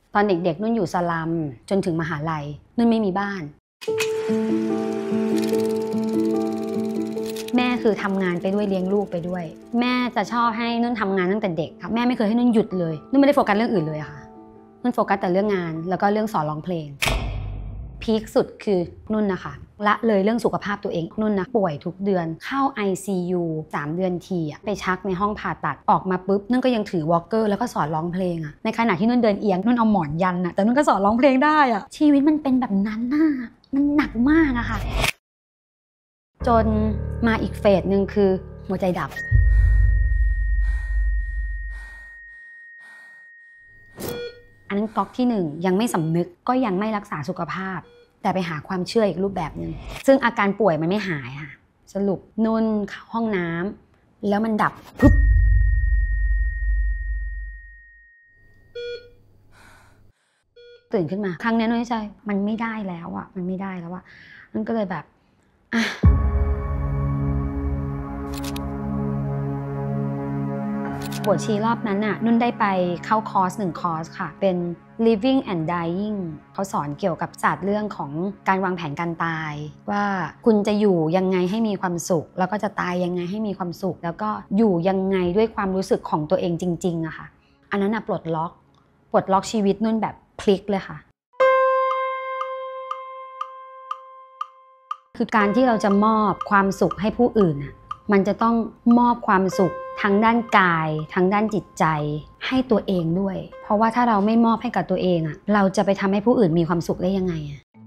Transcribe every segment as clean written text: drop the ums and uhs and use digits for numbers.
ตอนเด็กๆนุ่นอยู่สลัมจนถึงมหาลัยนุ่นไม่มีบ้านแม่คือทำงานไปด้วยเลี้ยงลูกไปด้วยแม่จะชอบให้นุ่นทำงานตั้งแต่เด็กค่ะแม่ไม่เคยให้นุ่นหยุดเลยนุ่นไม่ได้โฟกัสเรื่องอื่นเลยค่ะนุ่นโฟกัสแต่เรื่องงานแล้วก็เรื่องสอนร้องเพลงพีคสุดคือนุ่นนะคะละเลยเรื่องสุขภาพตัวเองนุ่นนะป่วยทุกเดือนเข้า ICU 3 เดือนทีไปชักในห้องผ่าตัดออกมาปุ๊บนุ่นก็ยังถือวอล์กเกอร์แล้วก็สอนร้องเพลงในขณะที่นุ่นเดินเอียงนุ่นเอาหมอนยันแต่นุ่นก็สอนร้องเพลงได้ชีวิตมันเป็นแบบนั้นมันหนักมากค่ะจนมาอีกเฟสหนึ่งคือหัวใจดับอันนั้นก๊อกที่1ยังไม่สำนึกก็ยังไม่รักษาสุขภาพแต่ไปหาความเชื่ออีกรูปแบบนึงซึ่งอาการป่วยมันไม่หายค่ะสรุปนุ่นเข้าห้องน้ำแล้วมันดับปุ๊บตื่นขึ้นมาครั้งนี้นุ่นใจมันไม่ได้แล้วมันไม่ได้แล้วนั่นก็เลยแบบบวชชีรอบนั้นนุ่นได้ไปเข้าคอร์ส1 คอร์สค่ะเป็น living and dying เขาสอนเกี่ยวกับศาสตร์เรื่องของการวางแผนการตายว่าคุณจะอยู่ยังไงให้มีความสุขแล้วก็จะตายยังไงให้มีความสุขแล้วก็อยู่ยังไงด้วยความรู้สึกของตัวเองจริงๆค่ะอันนั้นปลดล็อกชีวิตนุ่นแบบพลิกเลยค่ะคือการที่เราจะมอบความสุขให้ผู้อื่นมันจะต้องมอบความสุขทั้งด้านกายทั้งด้านจิตใจให้ตัวเองด้วยเพราะว่าถ้าเราไม่มอบให้กับตัวเองเราจะไปทำให้ผู้อื่นมีความสุขได้ยังไง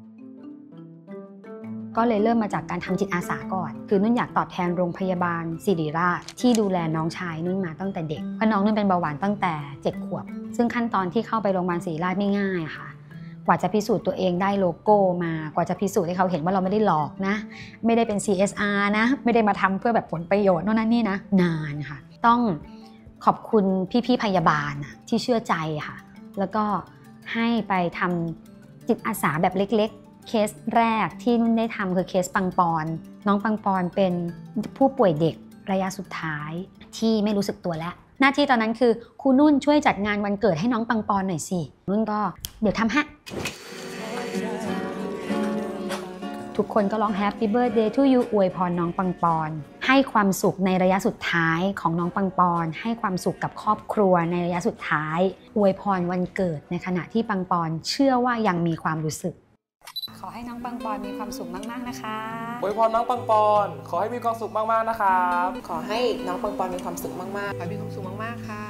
ก็เลยเริ่มมาจากการทำจิตอาสาก่อนคือนุ่นอยากตอบแทนโรงพยาบาลศิริราชที่ดูแลน้องชายนุ่นมาตั้งแต่เด็กเพราะน้องนุ่นเป็นเบาหวานตั้งแต่7 ขวบซึ่งขั้นตอนที่เข้าไปโรงพยาบาลศิริราชไม่ง่ายค่ะกว่าจะพิสูจน์ตัวเองได้โลโก้มากว่าจะพิสูจน์ให้เขาเห็นว่าเราไม่ได้หลอกนะไม่ได้เป็น CSR นะไม่ได้มาทำเพื่อแบบผลประโยชน์โน่นนั่นนี่นะนานค่ะต้องขอบคุณพี่ๆพยาบาลที่เชื่อใจค่ะแล้วก็ให้ไปทำจิตอาสาแบบเล็กๆเคสแรกที่นุ่นได้ทำคือเคสปังปอนน้องปังปอนเป็นผู้ป่วยเด็กระยะสุดท้ายที่ไม่รู้สึกตัวแล้วหน้าที่ตอนนั้นคือครูนุ่นช่วยจัดงานวันเกิดให้น้องปังปอนหน่อยสินุ่นก็เดี๋ยวทำฮะทุกคนก็ร้อง Happy Birthday to you อวยพรน้องปังปอนให้ความสุขในระยะสุดท้ายของน้องปังปอนให้ความสุขกับครอบครัวในระยะสุดท้ายอวยพรวันเกิดในขณะที่ปังปอนเชื่อว่ายังมีความรู้สึกขอให้น้องปังปอนมีความสุขมากๆนะคะอวยพรน้องปังปอนขอให้มีความสุขมากๆนะครับขอให้น้องปังปอนมีความสุขมากๆขอให้มีความสุขมากๆค่ะ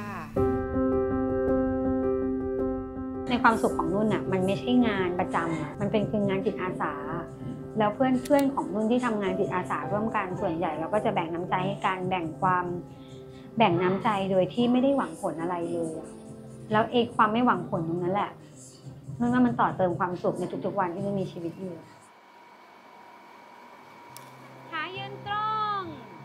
ในความสุขของนุ่นมันไม่ใช่งานประจำมันเป็นคืองานจิตอาสาแล้วเพื่อนของนุ่นที่ทำงานจิตอาสาร่วมกันส่วนใหญ่เราก็จะแบ่งน้ำใจให้กันแบ่งน้ำใจโดยที่ไม่ได้หวังผลอะไรเลยแล้วความไม่หวังผลตรงนั้นแหละนุ่นว่ามันต่อเติมความสุขในทุกๆวันที่นุ่นมีชีวิตอยู่ขายืนตรง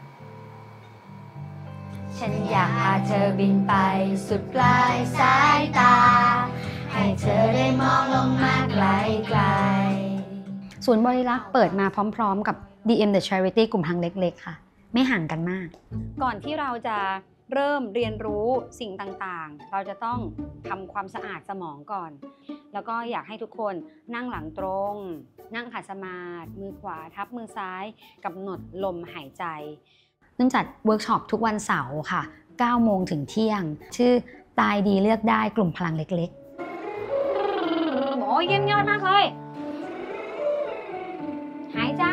ฉันอยากพาเธอบินไปสุดปลายสายตาให้เธอได้มองลงมาไกลๆศูนย์บริรักษ์เปิดมาพร้อมๆกับ DM The Charity กลุ่มพลังเล็กๆค่ะไม่ห่างกันมากก่อนที่เราจะเริ่มเรียนรู้สิ่งต่างๆเราจะต้องทำความสะอาดสมองก่อนแล้วก็อยากให้ทุกคนนั่งหลังตรงนั่งขัดสมาธิมือขวาทับมือซ้ายกำหนดลมหายใจนุ่นจัดเวิร์กช็อปทุกวันเสาร์ค่ะ 9 โมงถึงเที่ยงชื่อตายดีเลือกได้กลุ่มพลังเล็กๆโอ้ยเยี่ยมยอดมากเลยหายใจ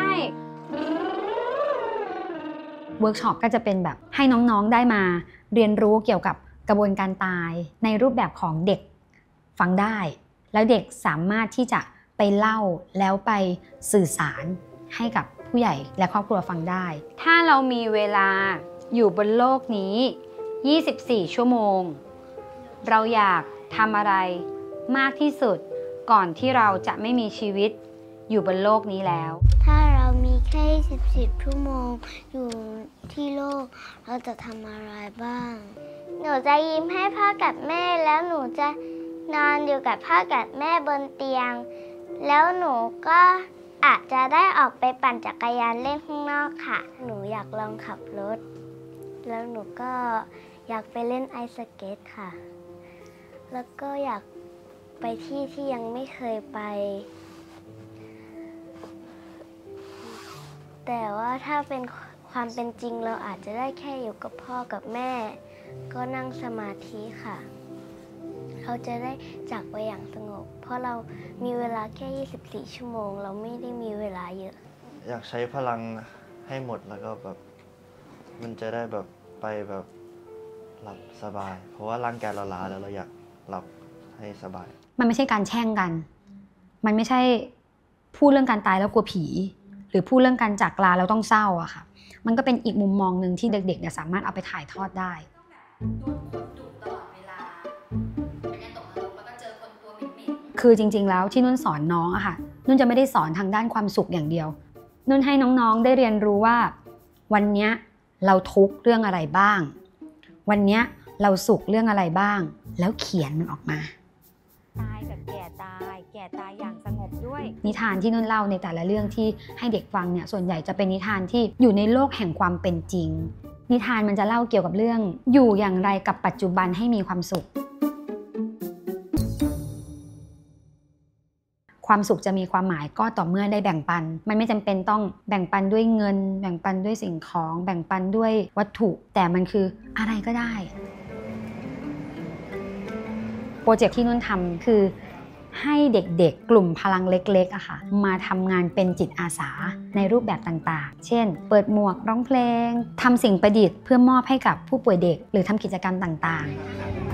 เวิร์กช็อปก็จะเป็นแบบให้น้องๆได้มาเรียนรู้เกี่ยวกับกระบวนการตายในรูปแบบของเด็กฟังได้แล้วเด็กสามารถที่จะไปเล่าแล้วไปสื่อสารให้กับผู้ใหญ่และครอบครัวฟังได้ถ้าเรามีเวลาอยู่บนโลกนี้24 ชั่วโมงเราอยากทำอะไรมากที่สุดก่อนที่เราจะไม่มีชีวิตอยู่บนโลกนี้แล้วถ้าเรามีแค่10 ชั่วโมงอยู่ที่โลกเราจะทำอะไรบ้างหนูจะยิ้มให้พ่อกับแม่แล้วหนูจะนอนอยู่กับพ่อกับแม่บนเตียงแล้วหนูก็อาจจะได้ออกไปปั่นจักรยานเล่นข้างนอกค่ะหนูอยากลองขับรถแล้วหนูก็อยากไปเล่นไอซ์สเกตค่ะแล้วก็อยากไปที่ที่ยังไม่เคยไป แต่ว่าถ้าเป็นความเป็นจริงเราอาจจะได้แค่อยู่กับพ่อกับแม่ ก็นั่งสมาธิค่ะ เราจะได้จากไปอย่างสงบ เพราะเรามีเวลาแค่ 24 ชั่วโมง เราไม่ได้มีเวลาเยอะอยากใช้พลังให้หมดแล้วก็แบบมันจะได้แบบไปแบบหลับสบาย เพราะว่าร่างกายเราล้าแล้วเราอยากหลับให้สบายมันไม่ใช่การแช่งกัน มันไม่ใช่พูดเรื่องการตายแล้วกลัวผี หรือพูดเรื่องการจากลาแล้วต้องเศร้าอะค่ะ มันก็เป็นอีกมุมมองหนึ่งที่เด็กๆเนี่ยสามารถเอาไปถ่ายทอดได้ คือจริงๆแล้วที่นุ่นสอนน้องอะค่ะ นุ่นจะไม่ได้สอนทางด้านความสุขอย่างเดียว นุ่นให้น้องๆได้เรียนรู้ว่าวันนี้เราทุกข์เรื่องอะไรบ้าง วันนี้เราสุขเรื่องอะไรบ้าง แล้วเขียนมันออกมาตายแบบแก่ตายอย่างสงบด้วยนิทานที่นุ่นเล่าในแต่ละเรื่องที่ให้เด็กฟังเนี่ยส่วนใหญ่จะเป็นนิทานที่อยู่ในโลกแห่งความเป็นจริงนิทานมันจะเล่าเกี่ยวกับเรื่องอยู่อย่างไรกับปัจจุบันให้มีความสุขความสุขจะมีความหมายก็ต่อเมื่อได้แบ่งปันมันไม่จำเป็นต้องแบ่งปันด้วยเงินแบ่งปันด้วยสิ่งของแบ่งปันด้วยวัตถุแต่มันคืออะไรก็ได้โปรเจกต์ที่นุ่นทำคือให้เด็กๆกลุ่มพลังเล็กๆอะค่ะมาทำงานเป็นจิตอาสาในรูปแบบต่างๆเช่นเปิดหมวกร้องเพลงทำสิ่งประดิษฐ์เพื่อมอบให้กับผู้ป่วยเด็กหรือทำกิจกรรมต่างๆ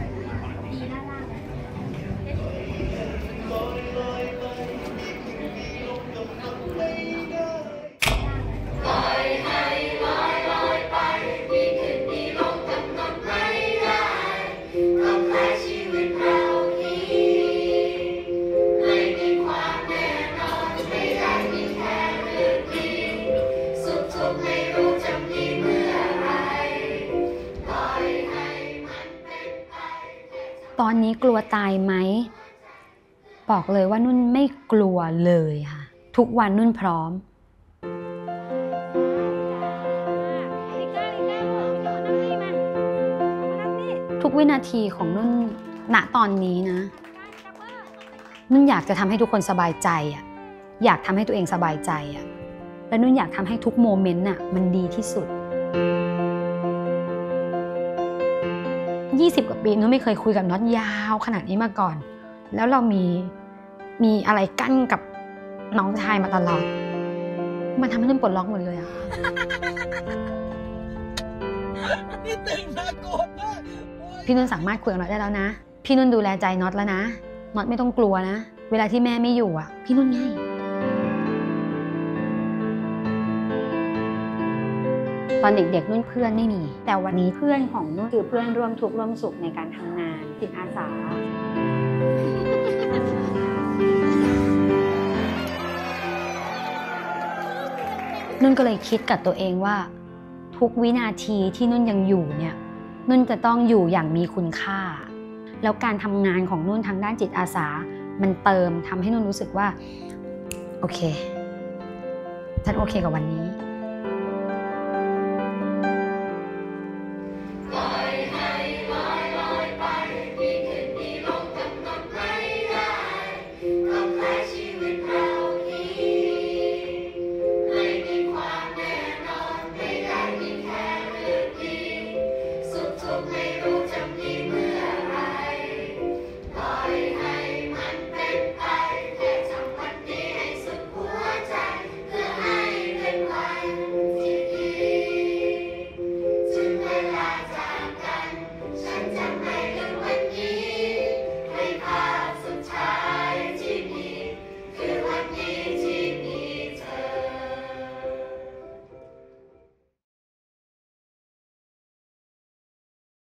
ตอนนี้กลัวตายไหมบอกเลยว่านุ่นไม่กลัวเลยค่ะทุกวันนุ่นพร้อมทุกวินาทีของนุ่นณตอนนี้นะนุ่นอยากจะทำให้ทุกคนสบายใจอ่ะอยากทำให้ตัวเองสบายใจอ่ะและนุ่นอยากทำให้ทุกโมเมนต์น่ะมันดีที่สุด20 กว่าปีนุ่นไม่เคยคุยกับน็อตยาวขนาดนี้มาก่อนแล้วเรามีอะไรกั้นกับน้องชายมาตลอดมันทำให้นุ่นปลดล็อกหมดเลยอะนี่ตึงน่ากลัวมากพี่นุ่นสามารถคุยกับน็อตได้แล้วนะพี่นุ่นดูแลใจน็อตแล้วนะน็อตไม่ต้องกลัวนะเวลาที่แม่ไม่อยู่อะพี่นุ่นง่ายตอนเด็กๆนุ่นเพื่อนไม่มีแต่วันนี้เพื่อนของนุ่นคือเพื่อนร่วมทุกข์ร่วมสุขในการทำงานจิตอาสานุ่นก็เลยคิดกับตัวเองว่าทุกวินาทีที่นุ่นยังอยู่เนี่ยนุ่นจะต้องอยู่อย่างมีคุณค่าแล้วการทำงานของนุ่นทางด้านจิตอาสามันเติมทำให้นุ่นรู้สึกว่าโอเคฉันโอเคกับวันนี้